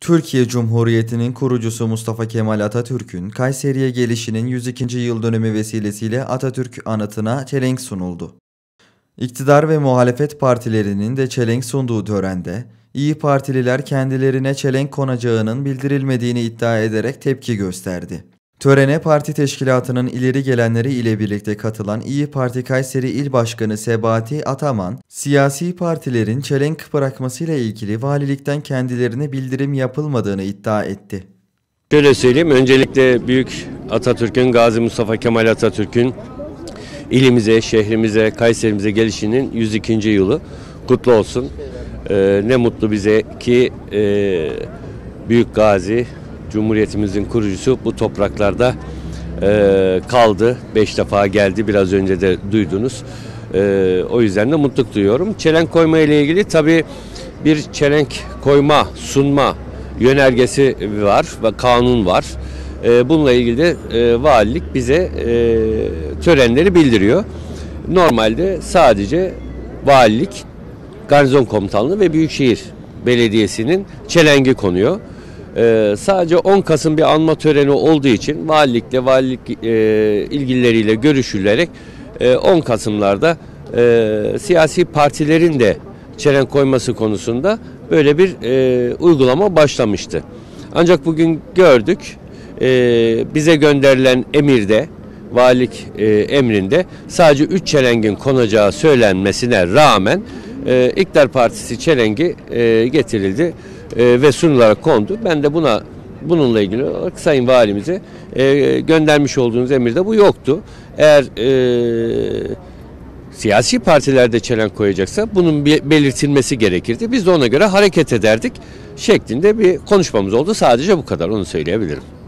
Türkiye Cumhuriyeti'nin kurucusu Mustafa Kemal Atatürk'ün Kayseri'ye gelişinin 102. yıl dönümü vesilesiyle Atatürk anıtına çelenk sunuldu. İktidar ve muhalefet partilerinin de çelenk sunduğu törende, İyi Partililer kendilerine çelenk konacağının bildirilmediğini iddia ederek tepki gösterdi. Törene parti teşkilatının ileri gelenleri ile birlikte katılan İyi Parti Kayseri İl Başkanı Sebahati Ataman, siyasi partilerin çelenk bırakmasıyla ilgili valilikten kendilerine bildirim yapılmadığını iddia etti. Şöyle söyleyeyim, öncelikle Büyük Atatürk'ün, Gazi Mustafa Kemal Atatürk'ün ilimize, şehrimize, Kayserimize gelişinin 102. yılı kutlu olsun. Ne mutlu bize ki Büyük Gazi, Cumhuriyetimizin kurucusu bu topraklarda kaldı. 5 defa geldi, biraz önce de duydunuz. O yüzden de mutluluk duyuyorum. Çelenk koyma ile ilgili tabii bir çelenk koyma, sunma yönergesi var ve kanun var. Bununla ilgili de valilik bize törenleri bildiriyor. Normalde sadece valilik, garnizon komutanlığı ve Büyükşehir Belediyesi'nin çelengi konuyor. Sadece 10 Kasım bir anma töreni olduğu için valilikle, valilik ilgilileriyle görüşülerek 10 Kasım'larda siyasi partilerin de çelenk koyması konusunda böyle bir uygulama başlamıştı. Ancak bugün gördük, bize gönderilen emirde, valilik emrinde sadece 3 çelengin konacağı söylenmesine rağmen İktidar Partisi çelengi getirildi ve sunularak kondu. Ben de bununla ilgili olarak Sayın Valimize göndermiş olduğunuz emirde bu yoktu. Eğer siyasi partilerde çelenk koyacaksa bunun belirtilmesi gerekirdi. Biz de ona göre hareket ederdik şeklinde bir konuşmamız oldu. Sadece bu kadar, onu söyleyebilirim.